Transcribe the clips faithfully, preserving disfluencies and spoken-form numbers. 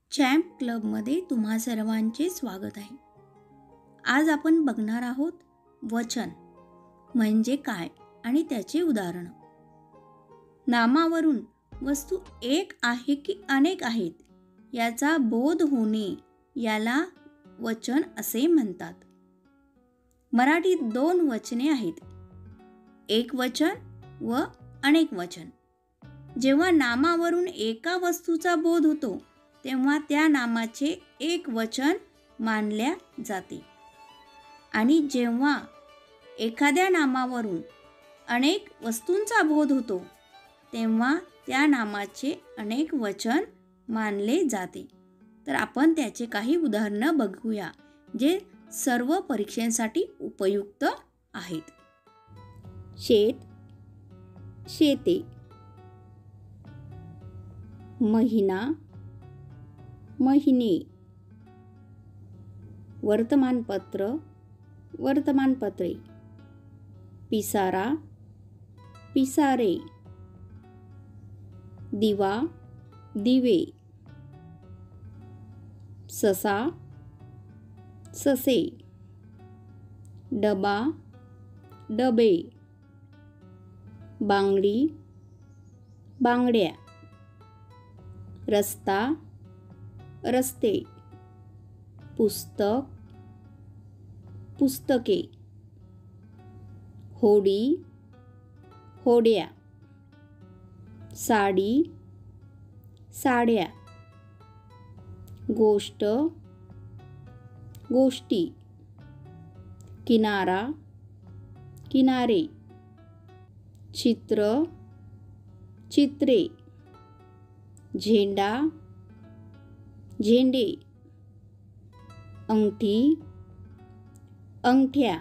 Champ क्लबमध्ये तुम्हा सर्वांचे स्वागत आहे। आज आपण बघणार आहोत वचन म्हणजे काय आणि त्याचे उदाहरण। नामावरून वस्तू एक आहे की अनेक आहेत याचा बोध होणे याला वचन असे म्हणतात। मराठीत दोन वचने आहेत, एक वचन व अनेक वचन। जेव्हा नामावरून एका वस्तूचा बोध होतो तेव्हा त्या नामाचे एक वचन मानल्या जाते आणि जेव्हा एखाद्या नामावरून अनेक वस्तूंचा बोध होतो तेव्हा त्या नामाचे अनेक वचन मानले जाते। तर आपण त्याचे काही उदाहरणे बघूया जे सर्व परीक्षांसाठी उपयुक्त आहेत। शेत, शेते। महिना, महिने। वर्तमानपत्र, वर्तमानपत्रे। पिसारा, पिसारे। दिवा, दिवे। ससा, ससे। डबा, डबे। बांगडी, बांगड्या। रस्ता, रस्ते। पुस्तक, पुस्तके। होडी, होड्या। साडी, साड्या। गोष्ट, गोष्टी। किनारा, किनारे। चित्र, चित्रे। झेंडा, झेंडे। अंगठी, अंगठ्या।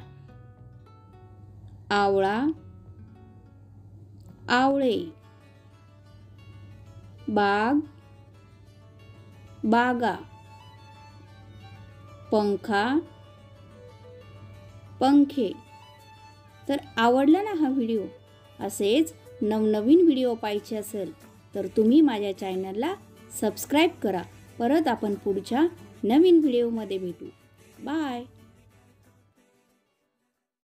आवळा, आवळे। बाग, बागा। पंखा, पंखे। तर आवडला ना हा व्हिडिओ? असेच नवनवीन व्हिडिओ पाहायचे असेल तर तुम्ही माझ्या चॅनलला सबस्क्राईब करा। परत आपण पुढच्या नवीन व्हिडिओमध्ये भेटू। बाय।